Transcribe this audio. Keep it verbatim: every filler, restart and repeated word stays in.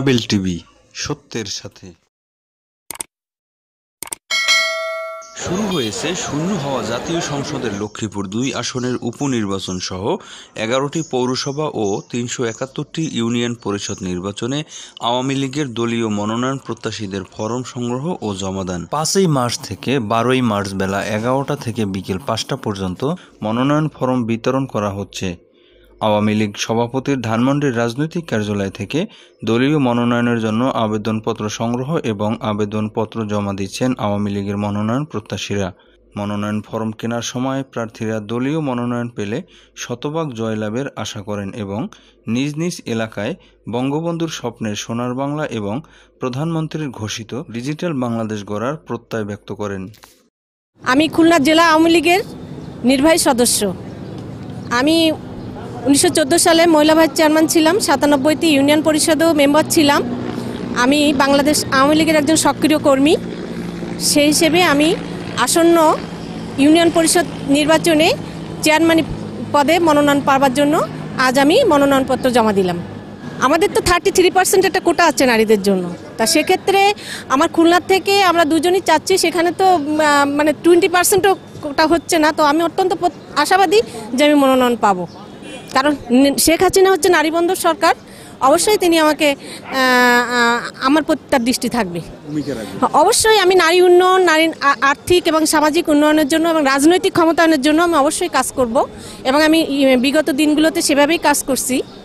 Unable TV, সত্যের সাথে। শুরু হয়েছে শূন্য হওয়া জাতীয় সংসদের লক্ষ্মীপুর দুই আসনের উপনির্বাচন সহ এগারোটি পৌরসভা ও তিনশো একাত্তরটি ইউনিয়ন পরিষদ নির্বাচনে আওয়ামী লীগের দলীয় মনোনয়ন প্রত্যাশীদের ফরম সংগ্রহ ও জমাদান। পাঁচই মার্চ থেকে বারোই মার্চ বেলা এগারোটা থেকে বিকেল পাঁচটা পর্যন্ত মনোনয়ন ফরম বিতরণ করা হচ্ছে। আওয়ামী লীগ সভাপতির ধানমন্ডির রাজনৈতিক কার্যালয় থেকে দলীয় মনোনয়নের জন্য আবেদনপত্র সংগ্রহ এবং আবেদনপত্র জমা দিচ্ছেন আওয়ামী লীগের মনোনয়ন প্রত্যাশীরা। মনোনয়ন ফরম কেনার সময় প্রার্থীরা দলীয় মনোনয়ন পেলে শতভাগ জয়লাভের আশা করেন এবং নিজ নিজ এলাকায় বঙ্গবন্ধুর স্বপ্নের সোনার বাংলা এবং প্রধানমন্ত্রীর ঘোষিত ডিজিটাল বাংলাদেশ গড়ার প্রত্যয় ব্যক্ত করেন। আমি খুলনা জেলা আওয়ামী লীগের নির্বাহী সদস্য। আমি উনিশশো চোদ্দো সালে মহিলা ভাইস চেয়ারম্যান ছিলাম, সাতানব্বইটি ইউনিয়ন পরিষদেও মেম্বার ছিলাম। আমি বাংলাদেশ আওয়ামী লীগের একজন সক্রিয় কর্মী। সেই হিসেবে আমি আসন্ন ইউনিয়ন পরিষদ নির্বাচনে চেয়ারম্যান পদে মনোনয়ন পাওয়ার জন্য আজ আমি মনোনয়নপত্র জমা দিলাম। আমাদের তো থার্টি থ্রি পার্সেন্ট একটা কোটা আছে নারীদের জন্য, তা সেক্ষেত্রে আমার খুলনার থেকে আমরা দুজনই চাচ্ছি, সেখানে তো মানে টোয়েন্টি পার্সেন্টও কোটা হচ্ছে না। তো আমি অত্যন্ত আশাবাদী যে আমি মনোনয়ন পাবো, কারণ শেখ হাসিনা হচ্ছে নারীবন্ধু সরকার। অবশ্যই তিনি আমাকে আমার প্রতি তার দৃষ্টি থাকবে। অবশ্যই আমি নারী উন্নয়ন, নারী আর্থিক এবং সামাজিক উন্নয়নের জন্য এবং রাজনৈতিক ক্ষমতায়নের জন্য আমি অবশ্যই কাজ করব এবং আমি বিগত দিনগুলোতে সেভাবেই কাজ করছি।